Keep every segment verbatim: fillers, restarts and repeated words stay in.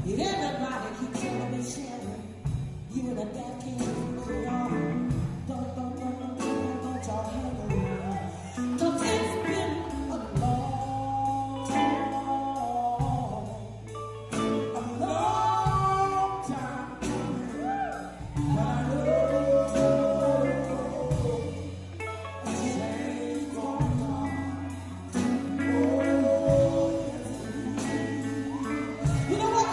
Everybody keeps telling me, Shannon, you and the dad can't do it all. Don't, don't, don't, don't, don't, don't y'all hang around. 'Cause it's been a long, a long time coming. But I know a change gonna come. Oh, you know what?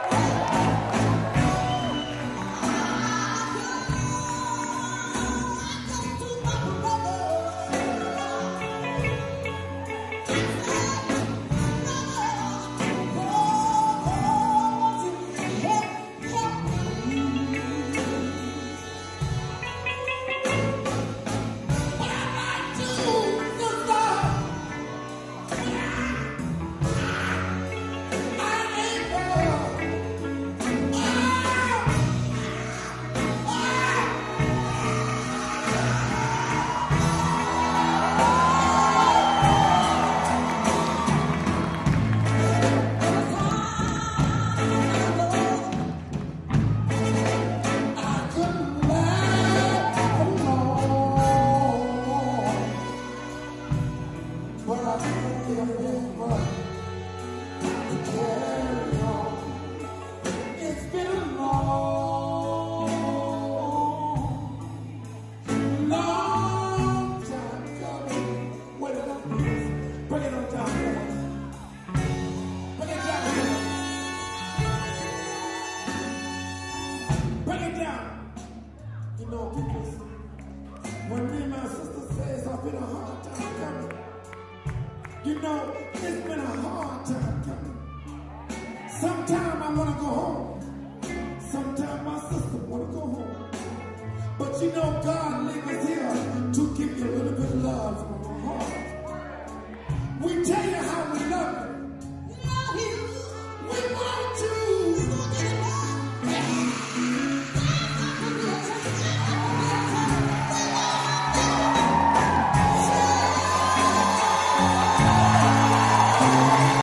When me and my sister says I've been a hard time coming, you know, it's been a hard time coming. Sometimes I want to go home. Sometimes my sister want to go home. But you know, God leave us here to give you a little bit of love from our heart. We